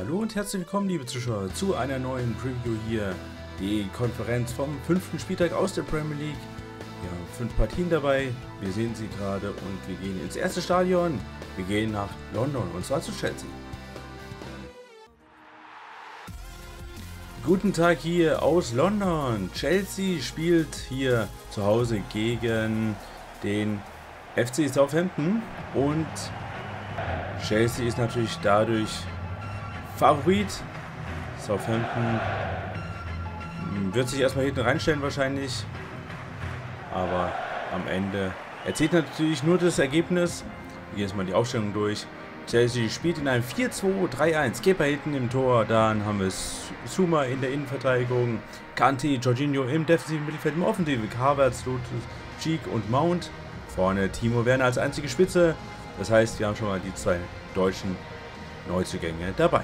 Hallo und herzlich willkommen, liebe Zuschauer, zu einer neuen Preview hier. Die Konferenz vom 5. Spieltag aus der Premier League. Wir haben 5 Partien dabei, wir sehen sie gerade und wir gehen ins erste Stadion. Wir gehen nach London und zwar zu Chelsea. Guten Tag hier aus London. Chelsea spielt hier zu Hause gegen den FC Southampton und Chelsea ist natürlich dadurch Favorit. Southampton wird sich erstmal hinten reinstellen wahrscheinlich, aber am Ende erzählt natürlich nur das Ergebnis. Hier ist mal die Aufstellung durch. Chelsea spielt in einem 4-2-3-1. Kepa hinten im Tor, dann haben wir Zouma in der Innenverteidigung, Kanté, Jorginho im defensiven Mittelfeld, im offensiven Havertz, Lotus, Cheek und Mount. Vorne Timo Werner als einzige Spitze. Das heißt, wir haben schon mal die 2 deutschen Neuzugänge dabei.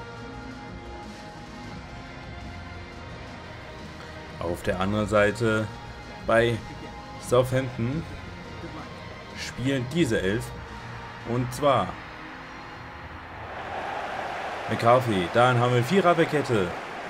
Auf der anderen Seite bei Southampton spielen diese 11. Und zwar McCarthy. Dann haben wir 4er-Abwehrkette.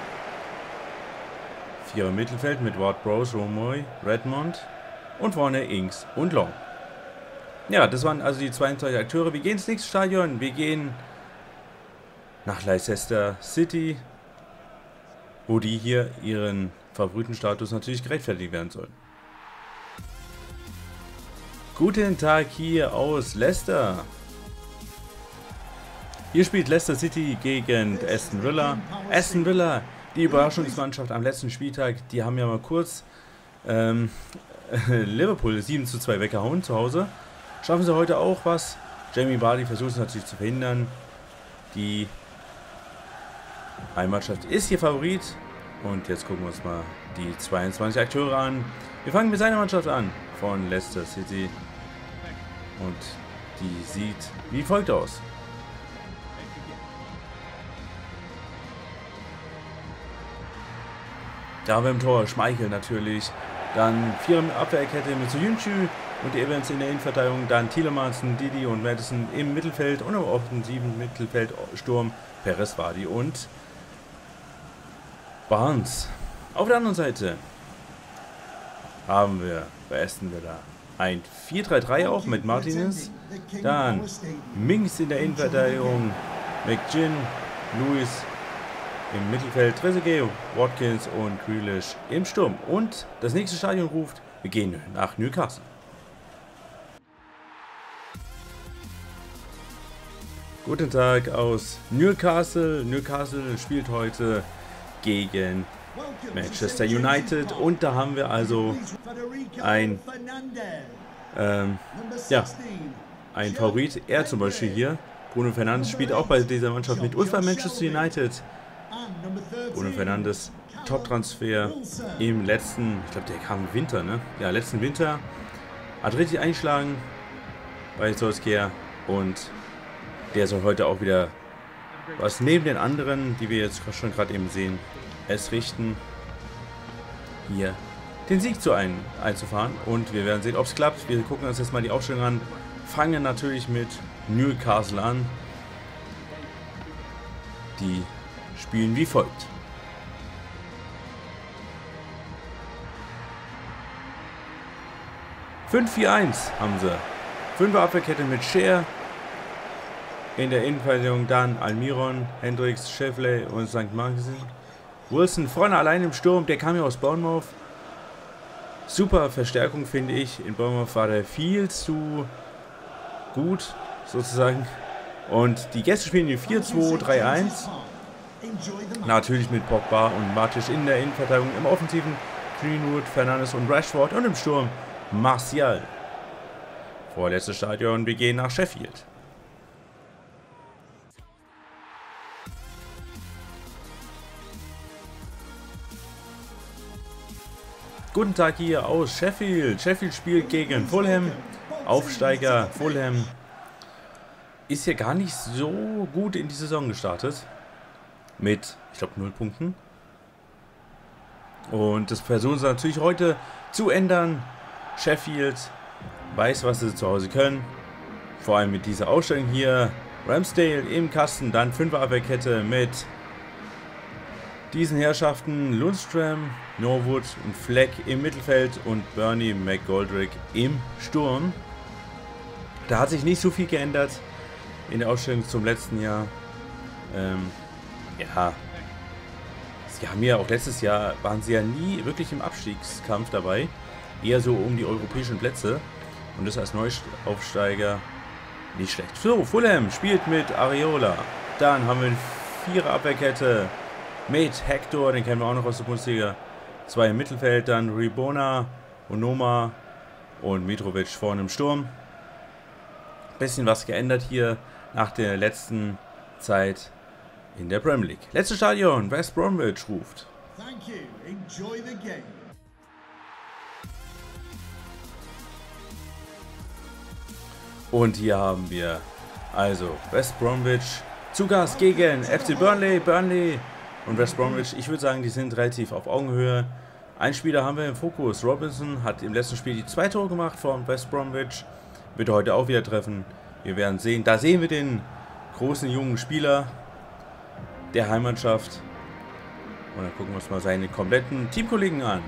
4er Mittelfeld mit Ward-Prowse, Romoy, Redmond. Und vorne Ings und Long. Ja, das waren also die 22 Akteure. Wir gehen ins nächste Stadion. Wir gehen nach Leicester City, wo die hier ihren Favoritenstatus natürlich gerechtfertigt werden sollen. Guten Tag hier aus Leicester. Hier spielt Leicester City gegen Aston Villa. Aston Villa, die Überraschungsmannschaft am letzten Spieltag, die haben ja mal kurz Liverpool 7:2 weggehauen zu Hause. Schaffen sie heute auch was? Jamie Vardy versucht es natürlich zu verhindern. Die Heimmannschaft ist hier Favorit. Und jetzt gucken wir uns mal die 22 Akteure an. Wir fangen mit seiner Mannschaft an von Leicester City. Und die sieht wie folgt aus. Da haben wir im Tor Schmeichel natürlich. Dann 4 Abwehrkette mit Soyuncu und Evans in der Innenverteidigung. Dann Tielemans, Didi und Madison im Mittelfeld. Und im offensiven Mittelfeld Sturm Perez, Vardy und Barnes. Auf der anderen Seite haben wir bei Aston Villa ein 4-3-3 auch mit Martinez. Dann Mings in der Innenverteidigung, McGinn, Lewis im Mittelfeld, Trezeguet, Watkins und Grealish im Sturm. Und das nächste Stadion ruft, wir gehen nach Newcastle. Guten Tag aus Newcastle. Newcastle spielt heute gegen Manchester United und da haben wir also ein Favorit, er zum Beispiel hier. Bruno Fernandes spielt auch bei dieser Mannschaft mit und bei Manchester United. Bruno Fernandes, Top-Transfer im letzten, ich glaube der kam im Winter, ne? Ja, letzten Winter. Hat richtig eingeschlagen bei Solskjaer und der soll heute auch wieder was neben den anderen, die wir jetzt schon gerade eben sehen, es richten, hier den Sieg einzufahren. Und wir werden sehen, ob es klappt. Wir gucken uns jetzt mal die Aufstellung an. Fangen natürlich mit Newcastle an. Die spielen wie folgt. (5-4-1) haben sie. 5er Abwehrkette mit Scheer. In der Innenverteidigung dann Almiron, Hendricks, Schäffley und St. Martin. Wilson vorne allein im Sturm, der kam ja aus Bournemouth. Super Verstärkung finde ich. In Bournemouth war der viel zu gut sozusagen. Und die Gäste spielen die 4-2-3-1. Natürlich mit Pogba und Matic in der Innenverteidigung. Im Offensiven Greenwood, Fernandes und Rashford. Und im Sturm Martial. Vorletztes Stadion, wir gehen nach Sheffield. Guten Tag hier aus Sheffield. Sheffield spielt gegen Fulham. Aufsteiger Fulham ist ja gar nicht so gut in die Saison gestartet. Mit, ich glaube, 0 Punkten. Und das versuchen sie natürlich heute zu ändern. Sheffield weiß, was sie zu Hause können. Vor allem mit dieser Ausstellung hier. Ramsdale im Kasten, dann 5er Abwehrkette mit diesen Herrschaften Lundström, Norwood und Fleck im Mittelfeld und Bernie McGoldrick im Sturm. Da hat sich nicht so viel geändert in der Ausstellung zum letzten Jahr. Ja, sie haben ja auch letztes Jahr, waren sie ja nie wirklich im Abstiegskampf dabei. Eher so um die europäischen Plätze. Und das als Neuaufsteiger nicht schlecht. So, Fulham spielt mit Areola. Dann haben wir eine 4er Abwehrkette mit Hector, den kennen wir auch noch aus der Bundesliga. 2 im Mittelfeld, dann Ribona, Onoma und Mitrovic vorne im Sturm. Bisschen was geändert hier nach der letzten Zeit in der Premier League. Letztes Stadion, West Bromwich ruft. Thank you. Enjoy the game. Und hier haben wir also West Bromwich zu Gast gegen FC Burnley. Burnley und West Bromwich, ich würde sagen, die sind relativ auf Augenhöhe. Ein Spieler haben wir im Fokus. Robinson hat im letzten Spiel die 2 Tore gemacht von West Bromwich. Wird heute auch wieder treffen. Wir werden sehen. Da sehen wir den großen jungen Spieler der Heimmannschaft. Und dann gucken wir uns mal seine kompletten Teamkollegen an.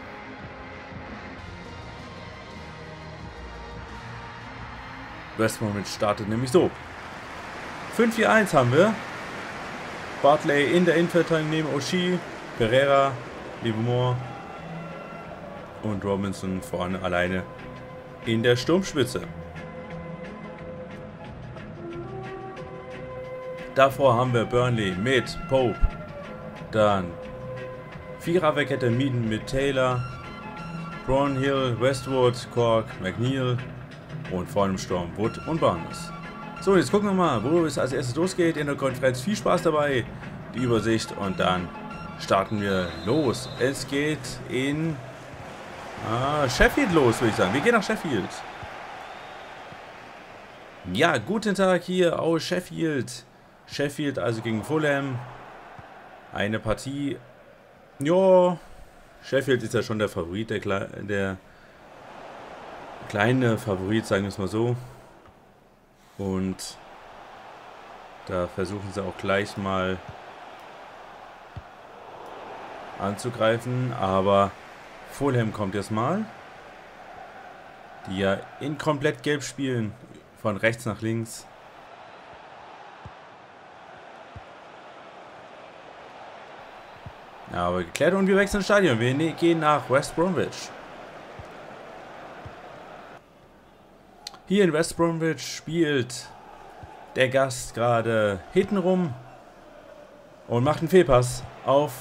West Bromwich startet nämlich so. 5-4-1 haben wir. Bartley in der Innenverteidigung neben O'Shea, Pereira, Livermore und Robinson vorne alleine in der Sturmspitze. Davor haben wir Burnley mit Pope, dann 4er-Abwehrkette Meaden mit Taylor, Brownhill, Westwood, Cork, McNeil und vorne im Sturm Wood und Barnes. So, jetzt gucken wir mal, wo es als erstes losgeht in der Konferenz. Viel Spaß dabei, die Übersicht und dann starten wir los. Es geht in Sheffield los, würde ich sagen. Wir gehen nach Sheffield. Ja, guten Tag hier aus Sheffield. Sheffield also gegen Fulham. Eine Partie. Ja, Sheffield ist ja schon der Favorit, der kleine Favorit, sagen wir es mal so. Und da versuchen sie auch gleich mal anzugreifen. Aber Fulham kommt jetzt mal. Die ja in komplett gelb spielen. Von rechts nach links. Ja, aber geklärt und wir wechseln das Stadion. Wir gehen nach West Bromwich. Hier in West Bromwich spielt der Gast gerade hintenrum und macht einen Fehlpass auf.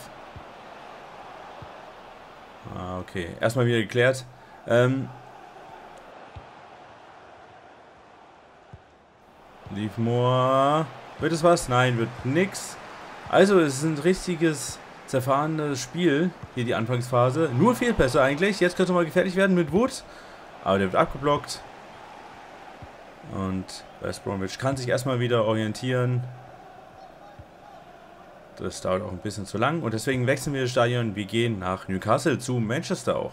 Okay, erstmal wieder geklärt. Livermore. Wird es was? Nein, wird nix. Also, es ist ein richtiges zerfahrenes Spiel. Hier die Anfangsphase. Nur Fehlpässe eigentlich. Jetzt könnte mal gefährlich werden mit Wood. Aber der wird abgeblockt. Und West Bromwich kann sich erstmal wieder orientieren. Das dauert auch ein bisschen zu lang. Und deswegen wechseln wir das Stadion. Wir gehen nach Newcastle zu Manchester auch.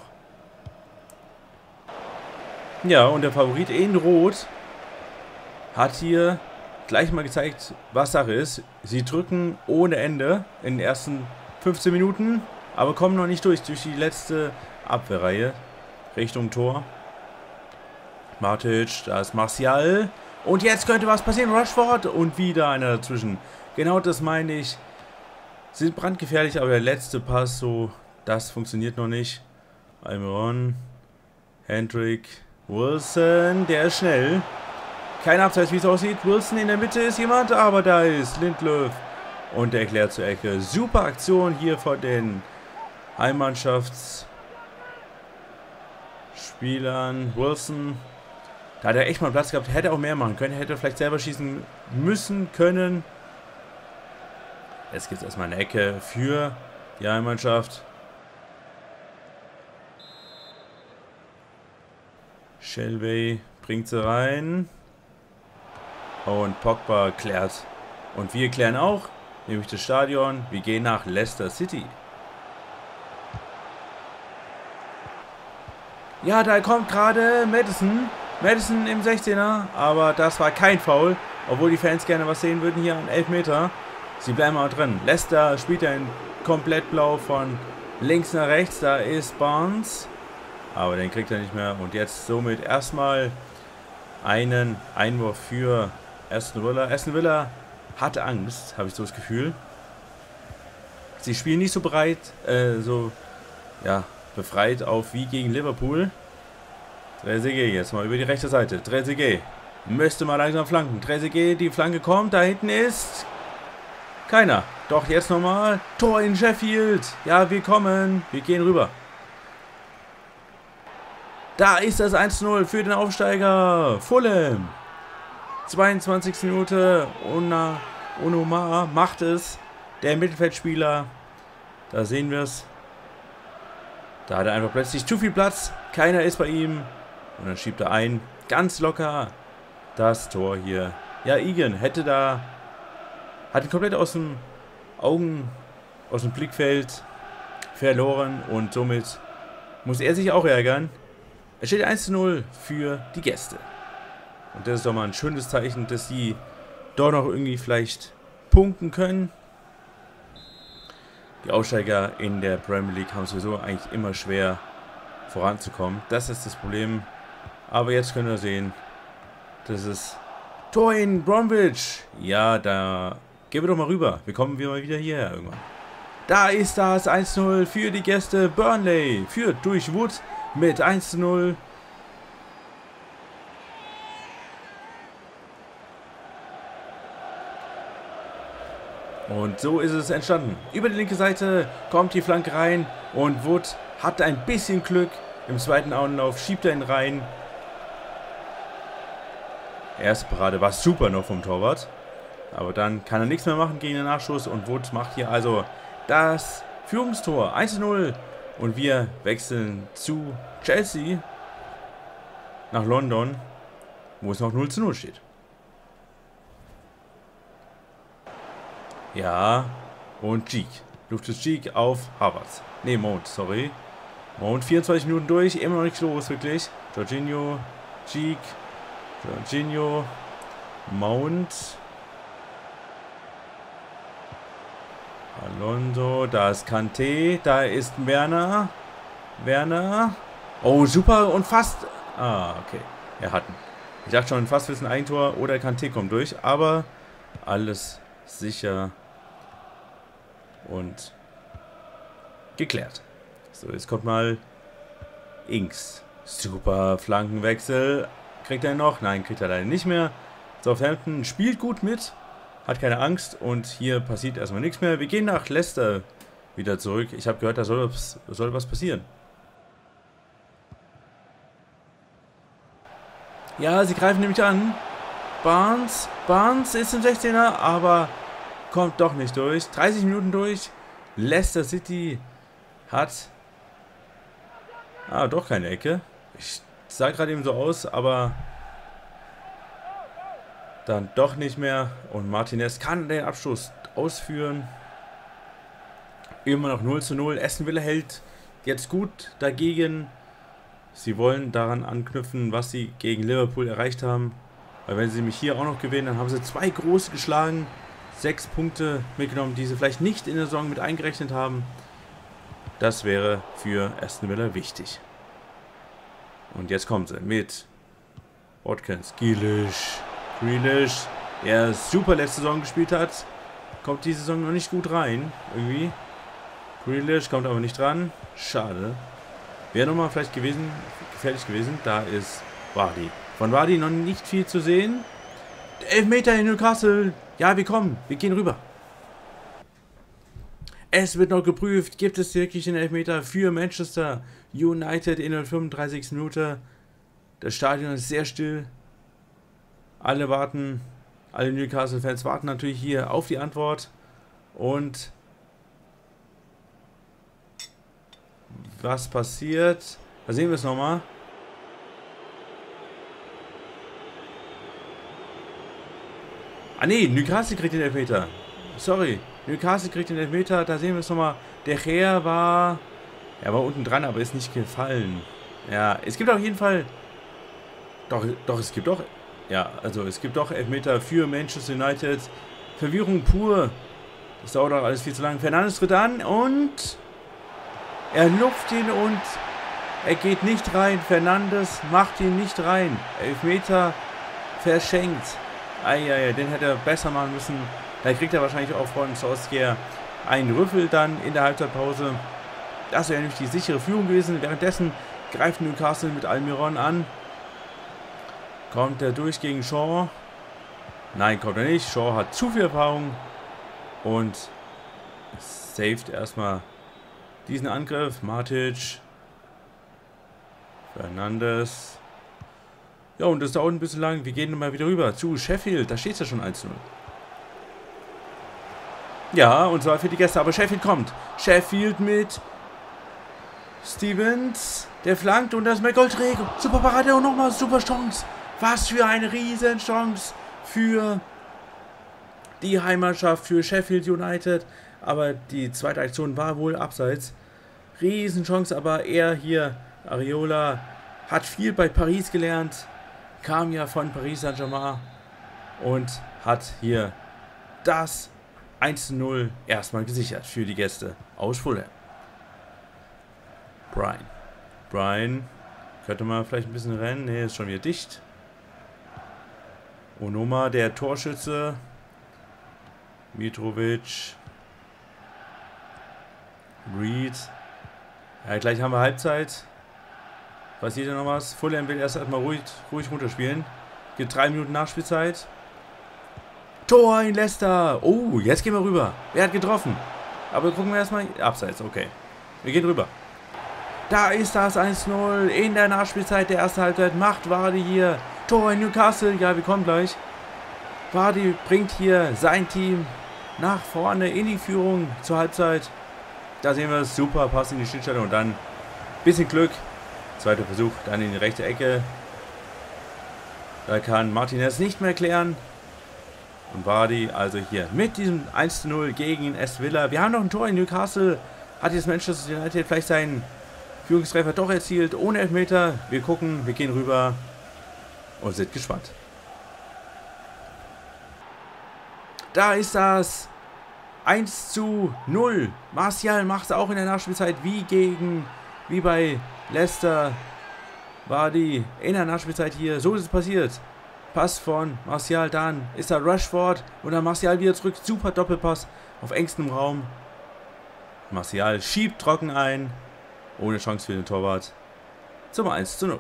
Ja, und der Favorit in Rot hat hier gleich mal gezeigt, was Sache ist. Sie drücken ohne Ende in den ersten 15 Minuten, aber kommen noch nicht durch die letzte Abwehrreihe Richtung Tor. Matic, da ist Martial. Und jetzt könnte was passieren. Rashford und wieder einer dazwischen. Genau das meine ich. Sind brandgefährlich, aber der letzte Pass, so, das funktioniert noch nicht. Almiron, Hendrick, Wilson, der ist schnell. Kein Abseits, wie es aussieht. Wilson in der Mitte ist jemand, aber da ist Lindelöf. Und der klärt zur Ecke. Super Aktion hier von den Heimmannschaftsspielern. Wilson, da hat er echt mal Platz gehabt. Hätte auch mehr machen können. Hätte vielleicht selber schießen müssen können. Jetzt gibt es erstmal eine Ecke für die Heimmannschaft. Shelby bringt sie rein. Und Pogba klärt. Und wir klären auch, nämlich das Stadion. Wir gehen nach Leicester City. Ja, da kommt gerade Maddison. Maddison im 16er. Aber das war kein Foul. Obwohl die Fans gerne was sehen würden hier an Elfmeter. Sie bleiben aber drin. Leicester spielt ein komplett blau von links nach rechts. Da ist Barnes. Aber den kriegt er nicht mehr. Und jetzt somit erstmal einen Einwurf für Aston Villa. Aston Villa hatte Angst, habe ich so das Gefühl. Sie spielen nicht so breit, befreit auf wie gegen Liverpool. Trezeguet jetzt mal über die rechte Seite. Trezeguet müsste mal langsam flanken. Trezeguet, die Flanke kommt. Da hinten ist keiner. Doch jetzt nochmal. Tor in Sheffield. Ja, wir kommen. Wir gehen rüber. Da ist das 1-0 für den Aufsteiger. Fulham. 22. Minute. Onoma macht es. Der Mittelfeldspieler. Da sehen wir es. Da hat er einfach plötzlich zu viel Platz. Keiner ist bei ihm. Und dann schiebt er ein. Ganz locker. Das Tor hier. Ja, Egan hat ihn komplett aus dem Blickfeld verloren. Und somit muss er sich auch ärgern. Es steht 1-0 für die Gäste. Und das ist doch mal ein schönes Zeichen, dass sie doch noch irgendwie vielleicht punkten können. Die Aufsteiger in der Premier League haben sowieso eigentlich immer schwer voranzukommen. Das ist das Problem. Aber jetzt können wir sehen, das ist Tor in Bromwich. Ja, da gehen wir doch mal rüber. Wir kommen wieder hierher irgendwann. Da ist das 1-0 für die Gäste. Burnley führt durch Wood mit 1-0. Und so ist es entstanden. Über die linke Seite kommt die Flanke rein und Wood hat ein bisschen Glück. Im zweiten Anlauf schiebt er ihn rein. Erste Parade war super noch vom Torwart. Aber dann kann er nichts mehr machen gegen den Nachschuss. Und Wood macht hier also das Führungstor. 1-0. Und wir wechseln zu Chelsea nach London, wo es noch 0-0 steht. Ja, und Cheek. Loftus-Cheek auf Havertz. Ne, Mount, sorry. Mount 24 Minuten durch, immer noch nichts los, wirklich. Jorginho, Cheek, Jorginho, Mount. Alonso, da ist Kanté, da ist Werner. Oh, super und fast. Ah, okay. Er hat ihn. Ich dachte schon, fast ist ein Eigentor oder Kanté kommt durch, aber alles sicher und geklärt. So, jetzt kommt mal Ings. Super Flankenwechsel. Kriegt er noch? Nein, kriegt er leider nicht mehr. Southampton spielt gut mit. Hat keine Angst und hier passiert erstmal nichts mehr. Wir gehen nach Leicester wieder zurück. Ich habe gehört, da soll was passieren. Ja, sie greifen nämlich an. Barnes ist im 16er, aber kommt doch nicht durch. 30 Minuten durch. Leicester City hat doch keine Ecke. Ich sah gerade eben so aus, aber dann doch nicht mehr. Und Martinez kann den Abschluss ausführen. Immer noch 0-0. Aston Villa hält jetzt gut dagegen. Sie wollen daran anknüpfen, was sie gegen Liverpool erreicht haben. Weil wenn sie mich hier auch noch gewinnen, dann haben sie 2 große geschlagen. 6 Punkte mitgenommen, die sie vielleicht nicht in der Saison mit eingerechnet haben. Das wäre für Aston Villa wichtig. Und jetzt kommen sie mit Watkins, Grealish, der super letzte Saison gespielt hat. Kommt diese Saison noch nicht gut rein, irgendwie. Grealish kommt aber nicht dran. Schade. Wäre nochmal vielleicht gefährlich gewesen. Da ist Vardy. Von Vardy noch nicht viel zu sehen. Elfmeter in Newcastle. Ja, wir kommen. Wir gehen rüber. Es wird noch geprüft. Gibt es wirklich den Elfmeter für Manchester United in der 35. Minute? Das Stadion ist sehr still. Alle warten. Alle Newcastle-Fans warten natürlich hier auf die Antwort. Und was passiert? Da sehen wir es nochmal. Ah ne, Newcastle kriegt den Elfmeter. Sorry, Newcastle kriegt den Elfmeter. Da sehen wir es nochmal. Der Gea war unten dran, aber ist nicht gefallen. Ja, es gibt auf jeden Fall. Doch, es gibt auch Ja, also es gibt doch Elfmeter für Manchester United. Verwirrung pur. Das dauert auch alles viel zu lang. Fernandes tritt an und er lupft ihn und er geht nicht rein. Fernandes macht ihn nicht rein. Elfmeter verschenkt. Eieiei, den hätte er besser machen müssen. Da kriegt er wahrscheinlich auch von Solskjaer einen Rüffel dann in der Halbzeitpause. Das wäre nämlich die sichere Führung gewesen. Währenddessen greift Newcastle mit Almiron an. Kommt er durch gegen Shaw? Nein, kommt er nicht. Shaw hat zu viel Erfahrung und saved erstmal diesen Angriff. Matic. Fernandes. Ja, und das dauert ein bisschen lang. Wir gehen nochmal wieder rüber zu Sheffield. Da steht es ja schon 1-0. Ja, und zwar für die Gäste. Aber Sheffield kommt. Sheffield mit Stevens. Der flankt und das ist McGoldrick. Super Parade und nochmal super Chance. Was für eine Riesenchance für die Heimatschaft, für Sheffield United. Aber die zweite Aktion war wohl abseits. Riesenchance, aber er hier, Areola, hat viel bei Paris gelernt. Kam ja von Paris Saint-Germain und hat hier das 1-0 erstmal gesichert für die Gäste aus Fulham. Brian könnte man vielleicht ein bisschen rennen. Ne, ist schon wieder dicht. Onoma, der Torschütze. Mitrovic. Reed. Ja, gleich haben wir Halbzeit. Passiert ja noch was. Fulham will erst einmal ruhig runterspielen. Gibt 3 Minuten Nachspielzeit. Tor in Leicester. Oh, jetzt gehen wir rüber. Wer hat getroffen? Aber gucken wir erstmal. Abseits, okay. Wir gehen rüber. Da ist das 1-0 in der Nachspielzeit der ersten Halbzeit. Macht Vardy hier. Tor in Newcastle. Ja, wir kommen gleich. Vardy bringt hier sein Team nach vorne in die Führung zur Halbzeit. Da sehen wir es. Super Pass in die Schnittstelle und dann ein bisschen Glück. Zweiter Versuch, dann in die rechte Ecke. Da kann Martinez nicht mehr klären. Und Vardy also hier mit diesem 1-0 gegen Aston Villa. Wir haben noch ein Tor in Newcastle. Hat jetzt Manchester United vielleicht seinen Führungstreffer doch erzielt, ohne Elfmeter. Wir gucken, wir gehen rüber und sind gespannt. Da ist das 1-0. Martial macht es auch in der Nachspielzeit wie bei Leicester. Vardy in der Nachspielzeit hier. So ist es passiert. Pass von Martial, dann ist da Rashford und dann Martial wieder zurück. Super Doppelpass auf engstem Raum. Martial schiebt trocken ein. Ohne Chance für den Torwart. Zum 1-0.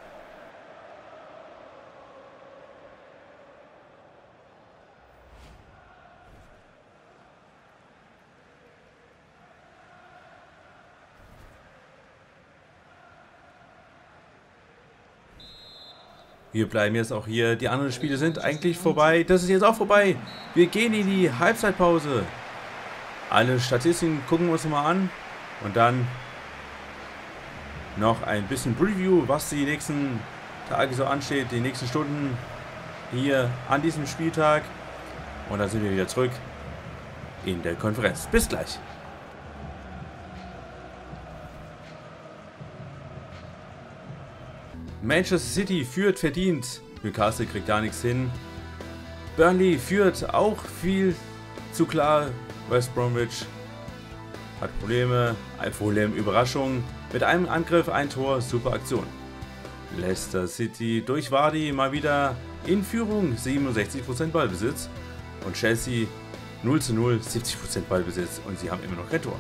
Wir bleiben jetzt auch hier. Die anderen Spiele sind eigentlich vorbei. Das ist jetzt auch vorbei. Wir gehen in die Halbzeitpause. Alle Statistiken gucken wir uns mal an. Und dann noch ein bisschen Preview, was die nächsten Tage so ansteht. Die nächsten Stunden hier an diesem Spieltag. Und dann sind wir wieder zurück in der Konferenz. Bis gleich. Manchester City führt verdient. Newcastle kriegt gar nichts hin. Burnley führt auch viel zu klar. West Bromwich hat Probleme. Fulham Überraschung. Mit einem Angriff, ein Tor, super Aktion. Leicester City durch Vardy mal wieder in Führung. 67% Ballbesitz. Und Chelsea 0-0, 70% Ballbesitz. Und sie haben immer noch kein Tor.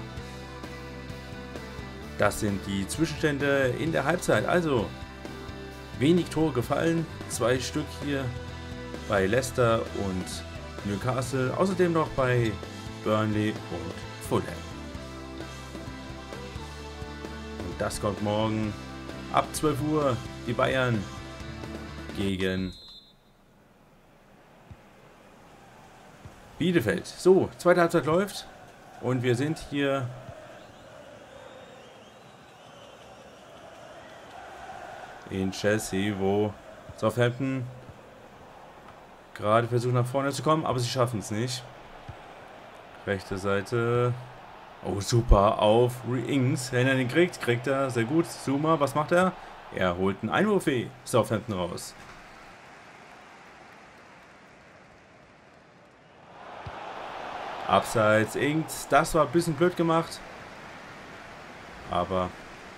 Das sind die Zwischenstände in der Halbzeit. Also wenig Tore gefallen, 2 Stück hier bei Leicester und Newcastle, außerdem noch bei Burnley und Fulham. Und das kommt morgen ab 12 Uhr, die Bayern gegen Bielefeld. So, zweite Halbzeit läuft und wir sind hier in Chelsea, wo Southampton gerade versucht nach vorne zu kommen, aber sie schaffen es nicht. Rechte Seite. Oh, super, auf Ings. Wenn er den kriegt er sehr gut. Zuma, was macht er? Er holt einen Einwurf Southampton raus. Abseits, Inks, das war ein bisschen blöd gemacht. Aber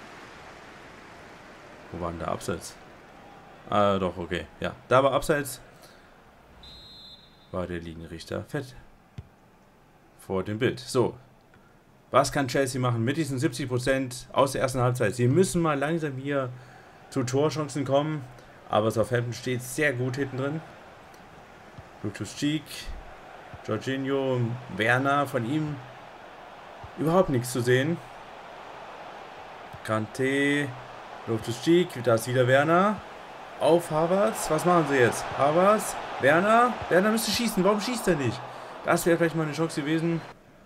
wo war denn der Abseits? Ah, doch, okay. Ja, da war Abseits. War der Linienrichter fett vor dem Bild. So, was kann Chelsea machen mit diesen 70% aus der ersten Halbzeit? Sie müssen mal langsam hier zu Torchancen kommen, aber Southampton steht sehr gut hinten drin. Loftus-Cheek, Jorginho, Werner, von ihm überhaupt nichts zu sehen. Kanté, Loftus-Cheek, da ist wieder Werner. Auf Havertz, was machen sie jetzt? Havertz, Werner müsste schießen, warum schießt er nicht? Das wäre vielleicht mal eine Chance gewesen.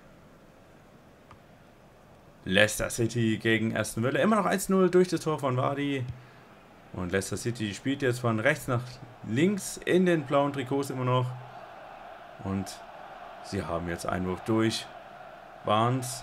Leicester City gegen Aston Villa, immer noch 1-0 durch das Tor von Vardy. Und Leicester City spielt jetzt von rechts nach links in den blauen Trikots immer noch. Und sie haben jetzt Einwurf durch. Barnes.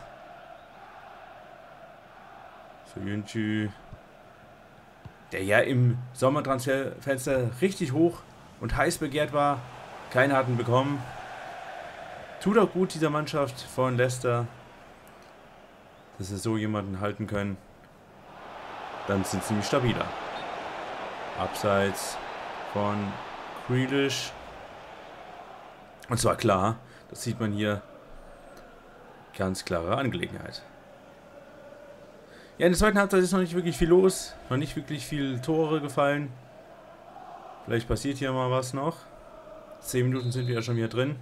Soyuncu. Der ja im Sommertransferfenster richtig hoch und heiß begehrt war. Keiner hat ihn bekommen. Tut auch gut dieser Mannschaft von Leicester, dass sie so jemanden halten können. Dann sind sie ziemlich stabiler. Abseits von Grealish. Und zwar klar, das sieht man hier. Ganz klare Angelegenheit. Ja, in der zweiten Halbzeit ist noch nicht wirklich viel los. Noch nicht wirklich viele Tore gefallen. Vielleicht passiert hier mal was noch. 10 Minuten sind wir ja schon wieder drin.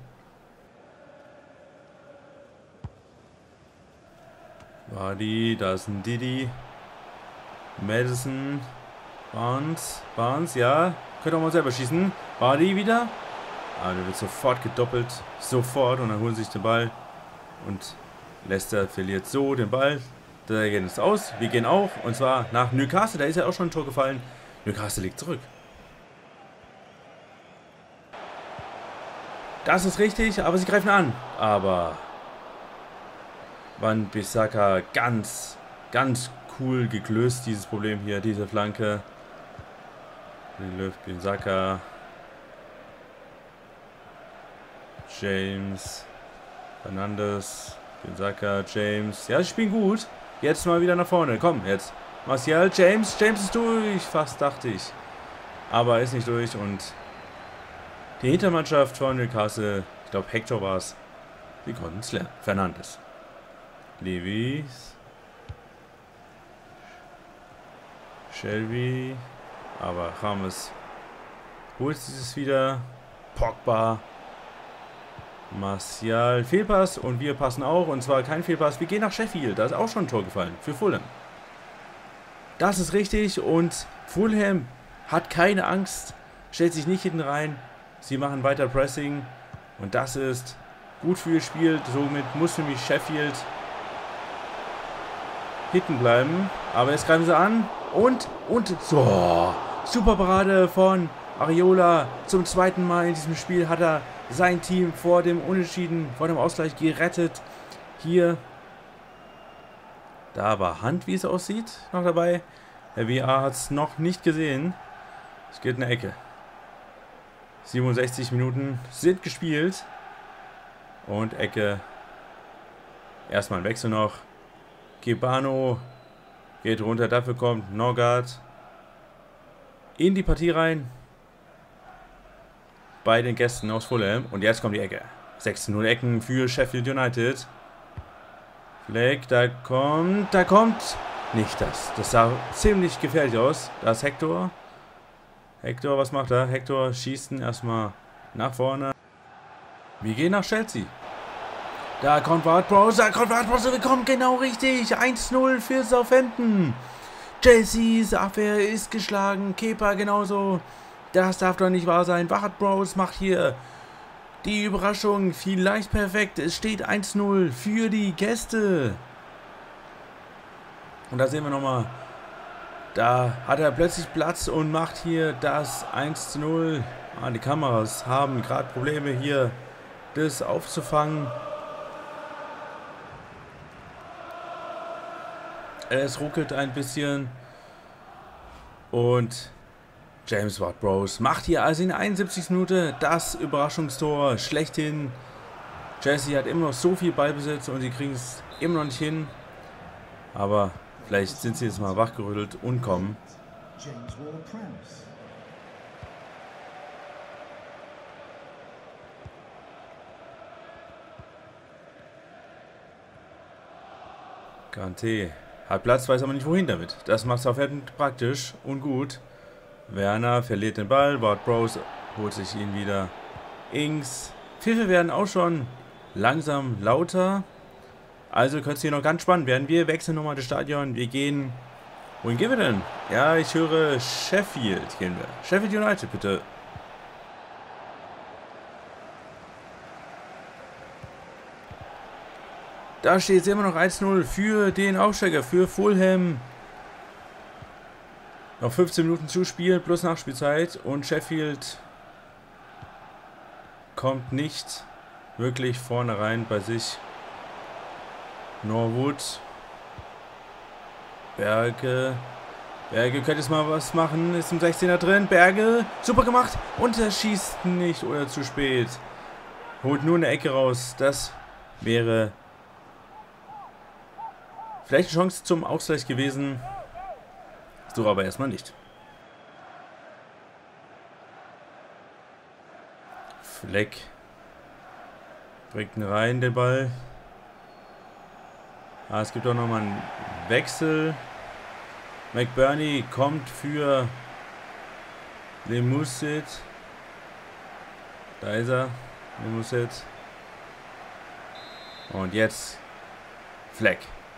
Vardy, da ist ein Didi. Madison. Barnes, ja. Könnte auch mal selber schießen. Vardy wieder. Ah, der wird sofort gedoppelt. Sofort. Und dann holen sie sich den Ball. Und Leicester verliert so den Ball. Da geht es aus. Wir gehen auch. Und zwar nach Newcastle. Da ist ja auch schon ein Tor gefallen. Newcastle liegt zurück. Das ist richtig. Aber sie greifen an. Aber Wan-Bissaka ganz cool gelöst, dieses Problem hier. Diese Flanke. Wan-Bissaka. James. Fernandes. Wan-Bissaka. James. Ja, sie spielen gut. Jetzt mal wieder nach vorne. Komm, jetzt. Martial. James ist durch. Fast dachte ich. Aber ist nicht durch. Und die Hintermannschaft von Newcastle, ich glaube Hector war es, die konnten es lernen. Fernandes. Levis. Shelby. Aber James holt es wieder. Pogba. Martial. Fehlpass und wir passen auch. Und zwar kein Fehlpass. Wir gehen nach Sheffield. Da ist auch schon ein Tor gefallen. Für Fulham. Das ist richtig. Und Fulham hat keine Angst. Stellt sich nicht hinten rein. Sie machen weiter Pressing. Und das ist gut für ihr Spiel. Somit muss nämlich Sheffield hinten bleiben. Aber jetzt greifen sie an. Und so. Super Parade von Areola. Zum zweiten Mal in diesem Spiel hat er sein Team vor dem Unentschieden, vor dem Ausgleich gerettet. Hier. Da war Hand, wie es aussieht, noch dabei. Der VR hat es noch nicht gesehen. Es geht eine Ecke. 67 Minuten sind gespielt. Und Ecke. Erstmal ein Wechsel noch. Kebano geht runter. Dafür kommt Norgard in die Partie rein. Bei den Gästen aus Fulham. Und jetzt kommt die Ecke. 16-0 Ecken für Sheffield United. Fleck, da kommt nicht das. Das sah ziemlich gefährlich aus. Da ist Hector. Hector, was macht er? Hector schießt ihn erstmal nach vorne. Wir gehen nach Chelsea. Da kommt Ward-Prowse. Wir kommen genau richtig. 1-0 für Southampton. Chelseas Abwehr ist geschlagen. Kepa genauso. Das darf doch nicht wahr sein. Ward-Prowse macht hier die Überraschung. Vielleicht perfekt. Es steht 1-0 für die Gäste. Und da sehen wir nochmal. Da hat er plötzlich Platz und macht hier das 1-0. Ah, die Kameras haben gerade Probleme hier, das aufzufangen. Es ruckelt ein bisschen. Und James Ward-Prowse macht hier also in der 71. Minute das Überraschungstor schlechthin. Chelsea hat immer noch so viel Ballbesitz und sie kriegen es immer noch nicht hin. Aber vielleicht sind sie jetzt mal wachgerüttelt und kommen. James Ward-Prowse. Kanté hat Platz, weiß aber nicht wohin damit. Das macht Southampton praktisch und gut. Werner verliert den Ball, Ward-Prowse holt sich ihn wieder. Ings. Pfiffe werden auch schon langsam lauter. Also könnte es hier noch ganz spannend werden. Wir wechseln nochmal das Stadion. Wir gehen... Wohin gehen wir denn? Ja, ich höre Sheffield gehen wir. Sheffield United, bitte. Da steht jetzt immer noch 1-0 für den Aufsteiger, für Fulham. Noch 15 Minuten zu spielen, plus Nachspielzeit. Und Sheffield kommt nicht wirklich vorne rein bei sich. Norwood. Berge. Berge könnte jetzt mal was machen. Ist im 16er drin. Berge. Super gemacht. Und er schießt nicht oder zu spät. Holt nur eine Ecke raus. Das wäre vielleicht eine Chance zum Ausgleich gewesen. So aber erstmal nicht. Fleck bringt ihn rein, den Ball. Es gibt auch nochmal einen Wechsel. McBurney kommt für Lemuset. Da ist er. Lemuset. Und jetzt Fleck.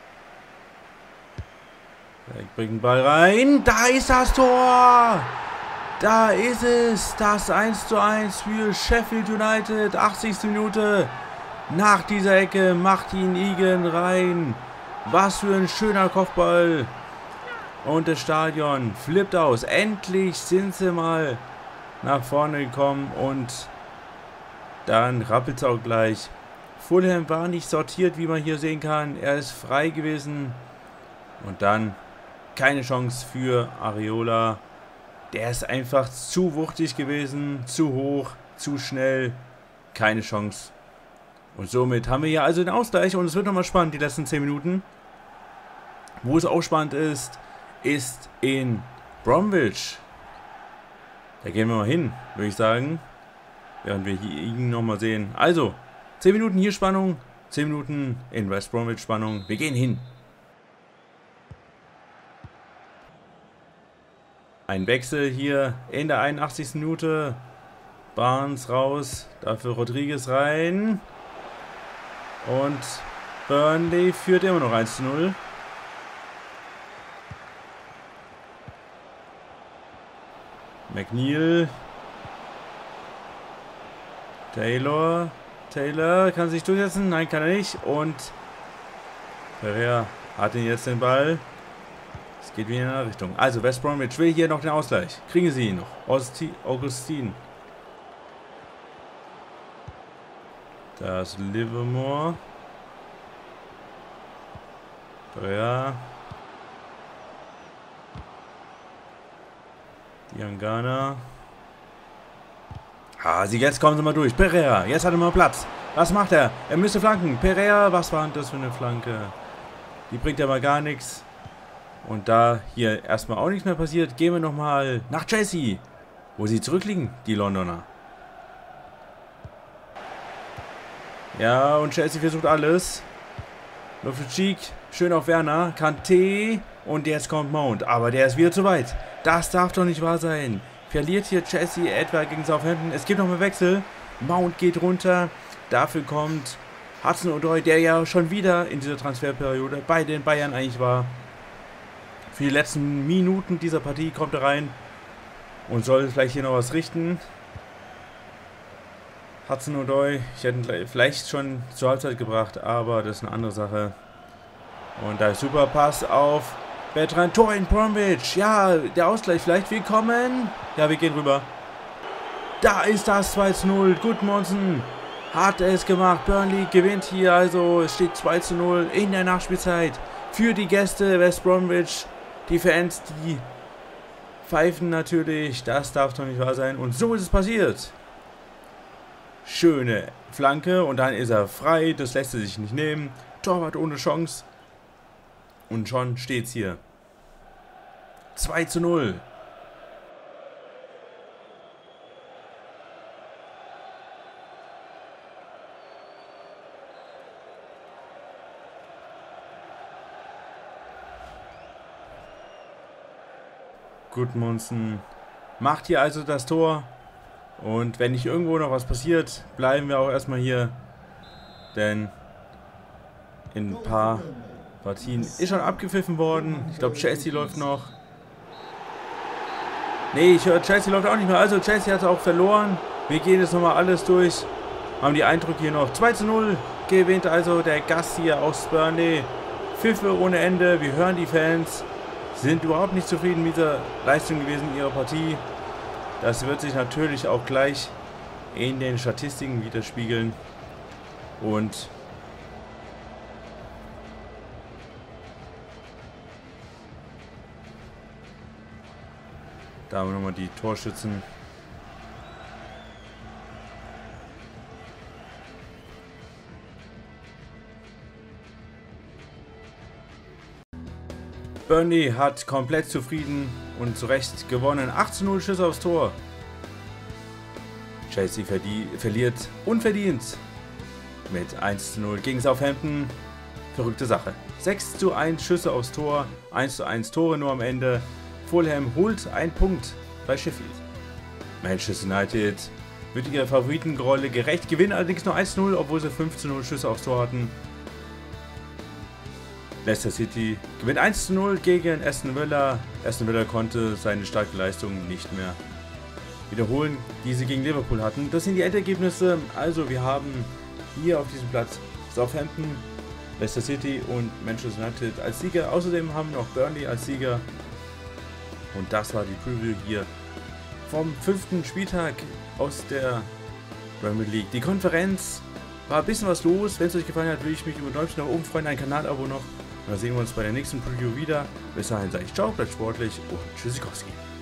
Fleck bringt den Ball rein. Da ist das Tor! Da ist es. Das 1:1 für Sheffield United. 80. Minute. Nach dieser Ecke macht ihn Igen rein. Was für ein schöner Kopfball. Und das Stadion flippt aus. Endlich sind sie mal nach vorne gekommen. Und dann rappelt es auch gleich. Fulham war nicht sortiert, wie man hier sehen kann. Er ist frei gewesen. Und dann keine Chance für Areola. Der ist einfach zu wuchtig gewesen. Zu hoch, zu schnell. Keine Chance. Und somit haben wir hier also den Ausgleich. Und es wird nochmal spannend, die letzten 10 Minuten. Wo es auch spannend ist in Bromwich. Da gehen wir mal hin, würde ich sagen. Während wir hier ihn nochmal sehen. Also, 10 Minuten hier Spannung. 10 Minuten in West Bromwich Spannung. Wir gehen hin. Ein Wechsel hier in der 81. Minute. Barnes raus. Dafür Rodriguez rein. Und Burnley führt immer noch 1:0. McNeil. Taylor. Taylor kann sich durchsetzen. Nein, kann er nicht. Und Pereira hat ihn jetzt den Ball. Es geht wieder in eine Richtung. Also West Bromwich will hier noch den Ausgleich. Kriegen sie ihn noch. Augustin. Da ist Livermore. Pereira. Diangana. Jetzt kommen sie mal durch. Pereira, jetzt hat er mal Platz. Was macht er? Er müsste flanken. Pereira, was war denn das für eine Flanke? Die bringt aber gar nichts. Und da hier erstmal auch nichts mehr passiert, gehen wir nochmal nach Chelsea, wo sie zurückliegen, die Londoner. Ja, und Chelsea versucht alles. Loftus-Cheek, schön auf Werner, Kanté und jetzt kommt Mount. Aber der ist wieder zu weit. Das darf doch nicht wahr sein. Verliert hier Chelsea etwa gegen Southampton. Es gibt noch mal Wechsel. Mount geht runter. Dafür kommt Hudson-Odoi, der ja schon wieder in dieser Transferperiode bei den Bayern eigentlich war. Für die letzten Minuten dieser Partie kommt er rein und soll vielleicht hier noch was richten. Hudson-Odoi, ich hätte ihn vielleicht schon zur Halbzeit gebracht, aber das ist eine andere Sache. Und da ist super Pass auf Bertrand, Tor in Bromwich. Ja, der Ausgleich vielleicht. Wir kommen. Ja, wir gehen rüber. Da ist das 2:0. Gudmundsson hat es gemacht. Burnley gewinnt hier. Also es steht 2:0 in der Nachspielzeit für die Gäste West Bromwich. Die Fans, die pfeifen natürlich. Das darf doch nicht wahr sein. Und so ist es passiert. Schöne Flanke und dann ist er frei. Das lässt er sich nicht nehmen. Torwart ohne Chance. Und schon steht's hier. 2:0. Gudmundsson macht hier also das Tor. Und wenn nicht irgendwo noch was passiert, bleiben wir auch erstmal hier. Denn in ein paar Partien ist schon abgepfiffen worden. Ich glaube, Chelsea läuft noch. Nee, ich höre, Chelsea läuft auch nicht mehr. Also Chelsea hat es auch verloren. Wir gehen jetzt nochmal alles durch. Haben die Eindrücke hier noch. 2:0 gewinnt also der Gast hier aus Burnley. Pfiffe ohne Ende. Wir hören die Fans. Sind überhaupt nicht zufrieden mit dieser Leistung gewesen in ihrer Partie. Das wird sich natürlich auch gleich in den Statistiken widerspiegeln. Und da haben wir nochmal die Torschützen. Burnley hat komplett zufrieden und zu Recht gewonnen. 18:0 Schüsse aufs Tor. Chelsea verliert unverdient mit 1:0 gegen Southampton. Verrückte Sache. 6:1 Schüsse aufs Tor, 1:1 Tore nur am Ende. Fulham holt einen Punkt bei Sheffield. Manchester United wird ihrer Favoritenrolle gerecht, gewinnen allerdings nur 1:0, obwohl sie 15:0 Schüsse aufs Tor hatten. Leicester City gewinnt 1:0 gegen Aston Villa. Aston Villa konnte seine starke Leistung nicht mehr wiederholen, die sie gegen Liverpool hatten. Das sind die Endergebnisse. Also wir haben hier auf diesem Platz Southampton, Leicester City und Manchester United als Sieger. Außerdem haben wir noch Burnley als Sieger. Und das war die Preview hier vom 5. Spieltag aus der Premier League. Die Konferenz war ein bisschen was los. Wenn es euch gefallen hat, würde ich mich über Däumchen nach oben freuen, ein Kanal-Abo noch. Und dann sehen wir uns bei der nächsten Preview wieder. Bis dahin sage ich ciao, bleibt sportlich und tschüssikowski.